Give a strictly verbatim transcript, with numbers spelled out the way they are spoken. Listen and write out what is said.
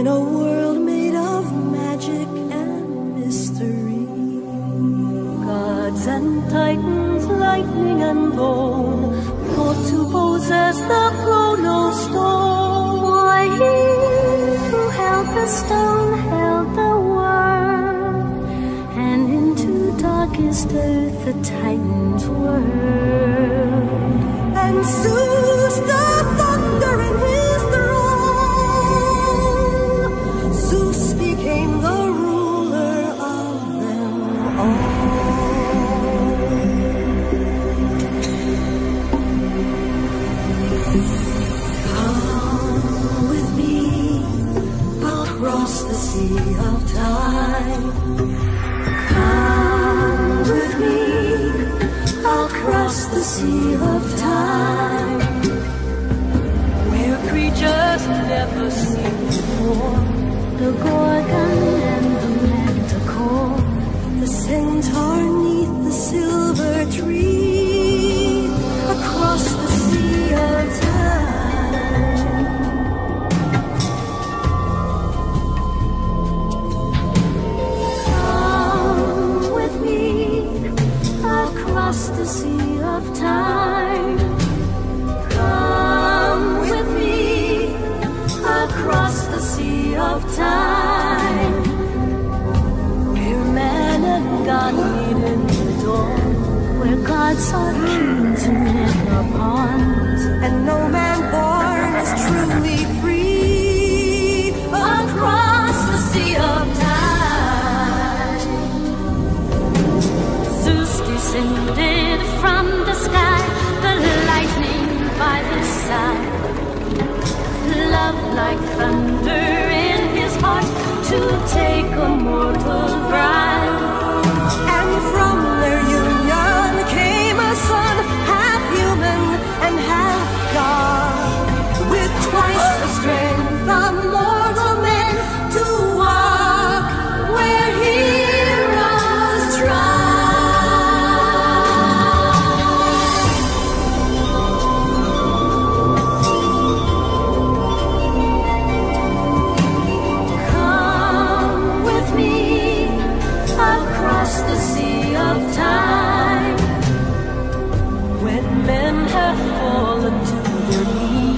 in a world made of magic and mystery. Gods and titans, lightning and bone, fought to possess the chronos stone. For he who held the stone held the world, and into darkest earth the titans whirled. And Zeus the thunder in his throne, Zeus became the ruler of them all. Come with me, across the sea of time. Come with me, across the sea of time, where creatures never seen before, The Gorgon and the Manticore, the centaur neath the silver tree, across the sea of time. come with me across the sea of time. Come with me, across the sea of time, where man and God meet in the dawn, Where God saw kings and men are pawns, and no man born is truly free, across the sea of time. Zeus descended from the sky, the lightning by his side. Love like thunder in his heart to take a mortal bride. And from their union came a son, half human and half God, with twice the strength of mortal men to walk where heroes trod. Come with me across the sea of time, when men have fallen to their knees.